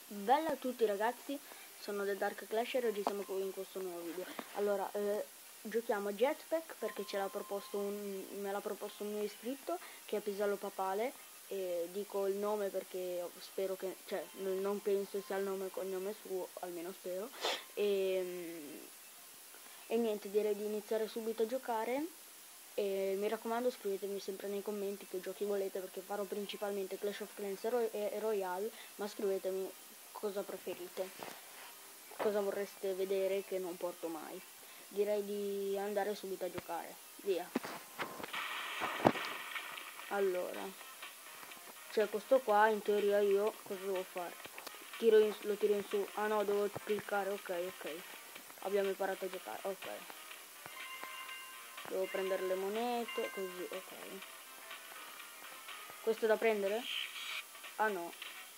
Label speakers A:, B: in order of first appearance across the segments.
A: Bella a tutti ragazzi, sono The Dark Clasher e oggi siamo qui in questo nuovo video. Allora, giochiamo a Jetpack perché me l'ha proposto un mio iscritto che è Pisello Papale. E dico il nome perché spero che, cioè, non penso sia il nome e cognome suo, almeno spero. E niente, direi di iniziare subito a giocare. E mi raccomando, scrivetemi sempre nei commenti che giochi volete, perché farò principalmente Clash of Clans e Royale, ma scrivetemi cosa preferite, cosa vorreste vedere che non porto mai. Direi di andare subito a giocare, via. Allora, c'è questo qua, in teoria io cosa devo fare? Lo tiro in su, ah no, devo cliccare, ok, abbiamo imparato a giocare, ok. Devo prendere le monete, così, ok. Questo è da prendere? Ah no.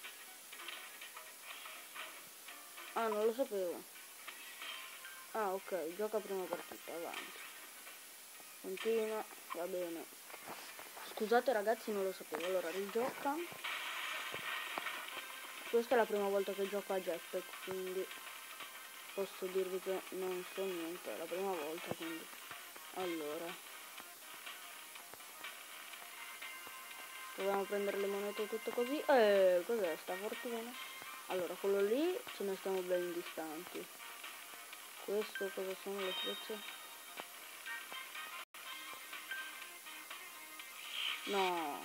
A: Ah, non lo sapevo. Ah, ok, gioca prima partita, avanti. Continua, va bene. Scusate ragazzi, non lo sapevo. Allora, rigioca. Questa è la prima volta che gioco a Jetpack, quindi posso dirvi che non so niente, è la prima volta, quindi. Allora. Proviamo a prendere le monete tutte così. Cos'è sta fortuna? Allora, quello lì ce ne stiamo ben distanti. Questo cosa sono le frecce? No.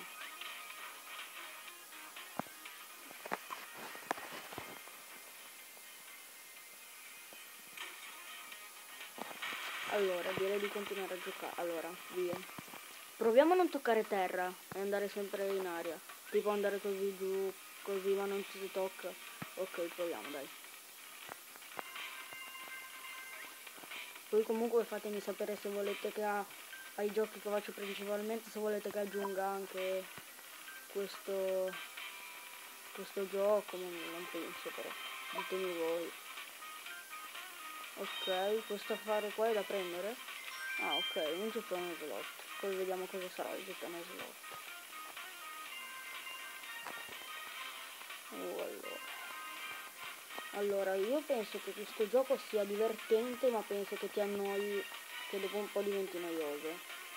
A: Allora, direi di continuare a giocare. Allora, via. Proviamo a non toccare terra e andare sempre in aria. Tipo andare così giù, così ma non ci si tocca. Ok, proviamo, dai. Poi comunque fatemi sapere se volete che ai giochi che faccio principalmente, se volete che aggiunga anche questo gioco, non penso però. Ditemi voi. Ok, questo affare qua è da prendere? Ah, ok, un gettone slot. Poi vediamo cosa sarà il gettone slot. Allora, io penso che questo gioco sia divertente, ma penso che ti annoi, che dopo un po' diventi noioso.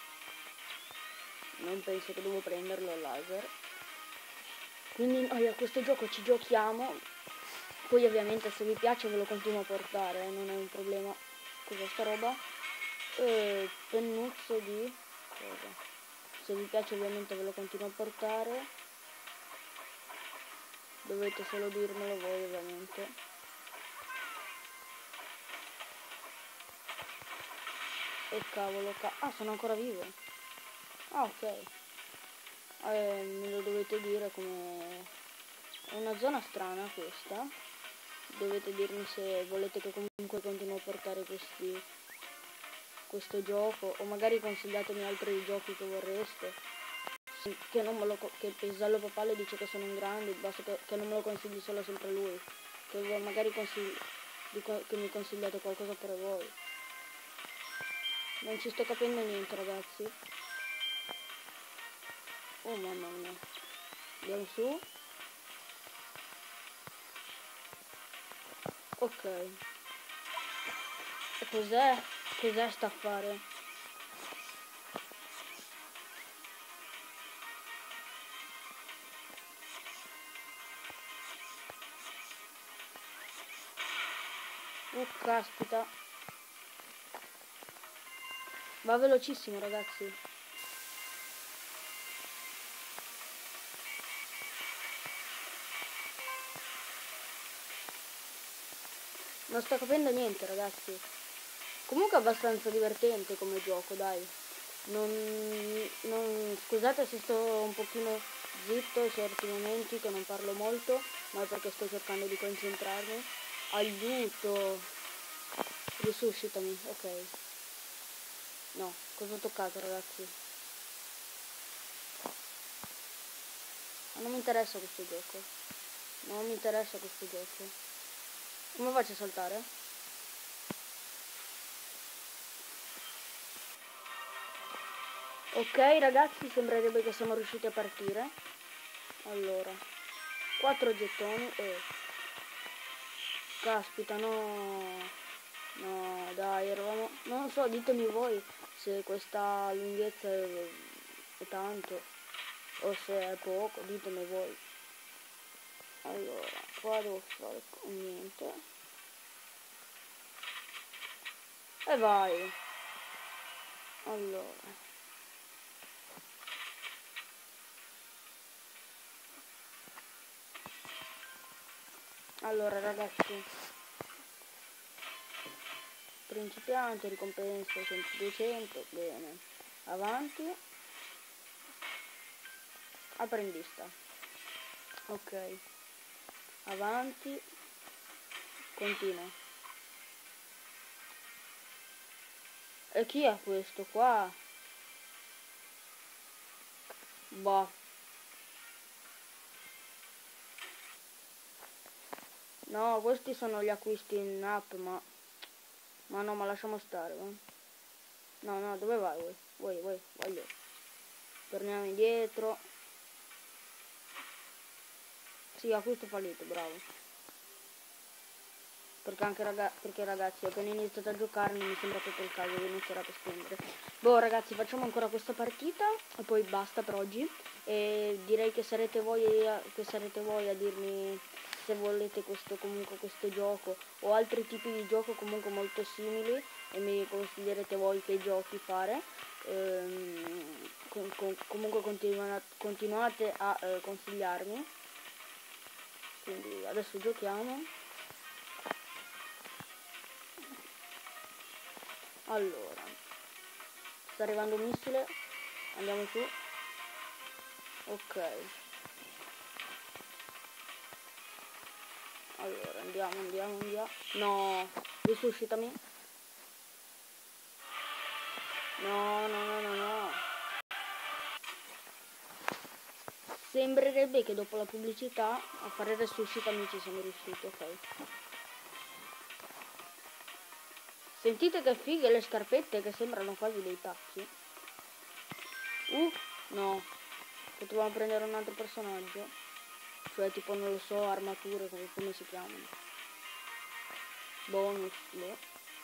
A: Non penso che devo prenderlo al laser. Quindi noi a questo gioco ci giochiamo. Poi ovviamente se vi piace ve lo continuo a portare, non è un problema. Cos'è sta roba? Pennuzzo di cosa? Se vi piace ovviamente ve lo continuo a portare. Dovete solo dirmelo voi ovviamente. E cavolo, ah, sono ancora vivo. Ah, ok. Me lo dovete dire come... È una zona strana questa. Dovete dirmi se volete che comunque continuo a portare questo gioco. O magari consigliatemi altri giochi che vorreste. Che non me lo... Che il Pisello Papale dice che sono un grande. Basta che non me lo consigli solo sempre lui. Che magari che mi consigliate qualcosa per voi. Non ci sto capendo niente ragazzi. Oh mamma mia. Andiamo su. Ok. E cos'è? Cos'è sta affare? Caspita. Va velocissimo ragazzi. Non sto capendo niente ragazzi. Comunque è abbastanza divertente come gioco, dai. Scusate se sto un pochino zitto certi momenti che non parlo molto, ma è perché sto cercando di concentrarmi. Aiuto! Risuscitami, ok. No, cosa ho toccato ragazzi? Ma non mi interessa questo gioco. Non mi interessa questo gioco. Come faccio a saltare? Ok ragazzi, sembrerebbe che siamo riusciti a partire. Allora, 4 gettoni e caspita, no. No, dai, eravamo... Non so, ditemi voi se questa lunghezza è tanto o se è poco, ditemi voi. Allora, qua devo fare niente. E vai. Allora ragazzi, principiante, ricompensa 200, bene. Avanti. Apprendista. Ok. Avanti. Continua. E chi è questo qua? Boh. No, questi sono gli acquisti in app, ma no, ma lasciamo stare, va? No, dove vai voi? Voglio. Torniamo indietro. Sì, acquisto fallito, bravo. Perché ragazzi, ho appena iniziato a giocare, non mi sembra proprio il caso di iniziare a spendere. Boh ragazzi, facciamo ancora questa partita e poi basta per oggi. E direi che sarete voi a dirmi se volete questo gioco o altri tipi di gioco comunque molto simili e mi consiglierete voi che giochi fare. Comunque continuate a consigliarmi. Quindi adesso giochiamo. Allora, sta arrivando un missile, andiamo su. Ok. Allora, andiamo. No, risuscitami. No. Sembrerebbe che dopo la pubblicità a fare resuscitami ci siamo riusciti, ok. Sentite che fighe le scarpette che sembrano quasi dei tacchi. No. Potevamo prendere un altro personaggio. Cioè tipo non lo so, armature, come si chiamano. Bonus, boh.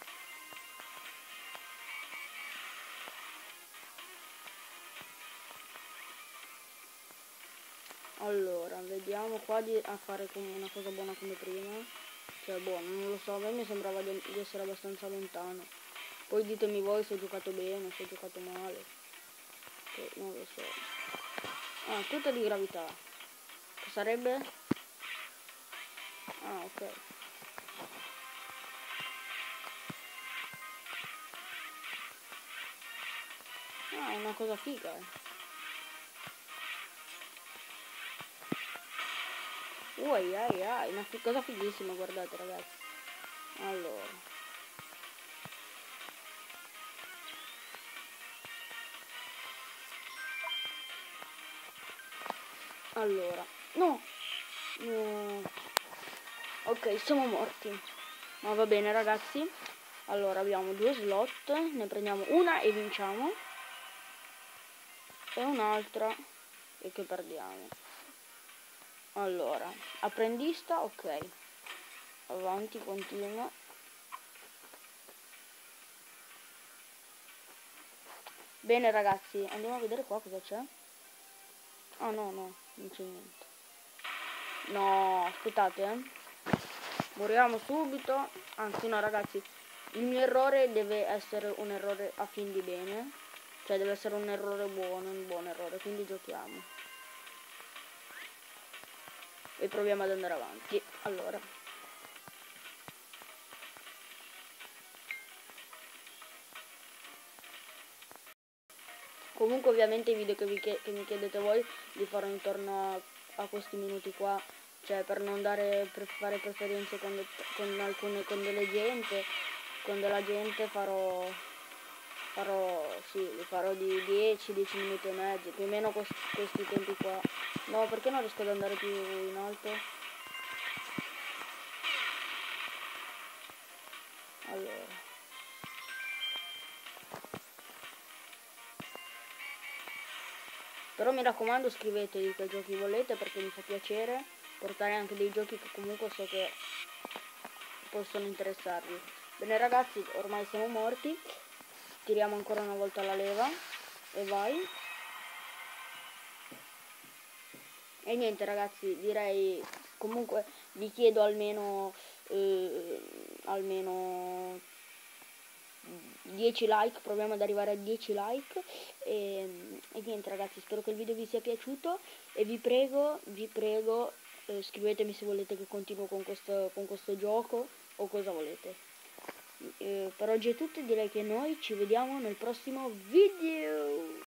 A: Allora, vediamo qua di fare una cosa buona come prima. Cioè buono, non lo so, a me mi sembrava di essere abbastanza lontano. Poi ditemi voi se ho giocato bene, se ho giocato male. Che non lo so. Ah, tutta di gravità. Che sarebbe? Ah, ok. Ah, è una cosa figa, ai, una cosa fighissima, guardate ragazzi. Allora, no. Ok, siamo morti. Ma va bene ragazzi. Allora abbiamo 2 slot, ne prendiamo una e vinciamo. E un'altra e che perdiamo. Allora, apprendista, ok. Avanti, continua. Bene ragazzi, andiamo a vedere qua cosa c'è. Ah no, non c'è niente. No, aspettate, Moriamo subito. Anzi no ragazzi, il mio errore deve essere un errore a fin di bene. Cioè deve essere un errore buono, un buon errore, quindi giochiamo. E proviamo ad andare avanti. Allora. Comunque ovviamente i video che mi chiedete voi li farò intorno a questi minuti qua. Cioè per non fare preferenze con delle gente. Con della gente li farò di 10 minuti e mezzo, più o meno questi tempi qua. No, perché non riesco ad andare più in alto? Allora. Però mi raccomando scrivetevi che giochi volete perché mi fa piacere portare anche dei giochi che comunque so che possono interessarvi. Bene ragazzi, ormai siamo morti, tiriamo ancora una volta la leva e vai. E niente ragazzi, direi comunque vi chiedo almeno 10 like, proviamo ad arrivare a 10 like e niente ragazzi, spero che il video vi sia piaciuto e vi prego scrivetemi se volete che continuo con questo gioco o cosa volete. Per oggi è tutto, direi che noi ci vediamo nel prossimo video.